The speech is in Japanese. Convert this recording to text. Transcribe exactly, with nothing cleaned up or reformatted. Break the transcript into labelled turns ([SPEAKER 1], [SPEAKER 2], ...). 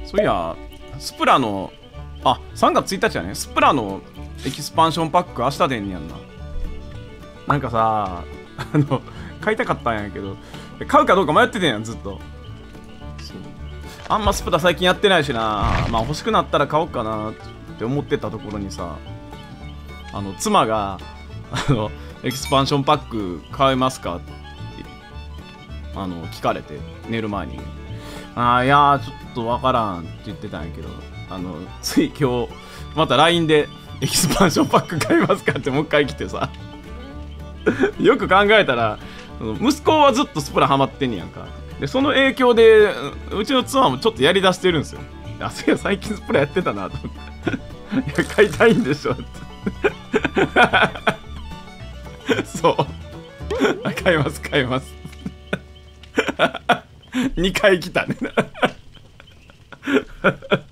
[SPEAKER 1] そういや、スプラの、あ、さんがつついたちやね。スプラのエキスパンションパック明日出んねやんな。なんかさ、あの、買いたかったんやけど、買うかどうか迷っててんやん、ずっと。そう。あんまスプラ最近やってないしな。まあ欲しくなったら買おうかなって思ってたところにさ、あの、妻が、あの、エキスパンションパック買えますかって、あの、聞かれて、寝る前に。ああ、いやー、ちょっとわからんって言ってたんやけど、あの、つい今日、また ライン で、エキスパンションパック買いますかってもう一回来てさ。よく考えたら、息子はずっとスプラハマってんねやんか。で、その影響で、うちの妻もちょっとやりだしてるんですよ。あ、そういや、最近スプラやってたなと思って。いや、買いたいんでしょって。そう。買います、買います。にかい来たね。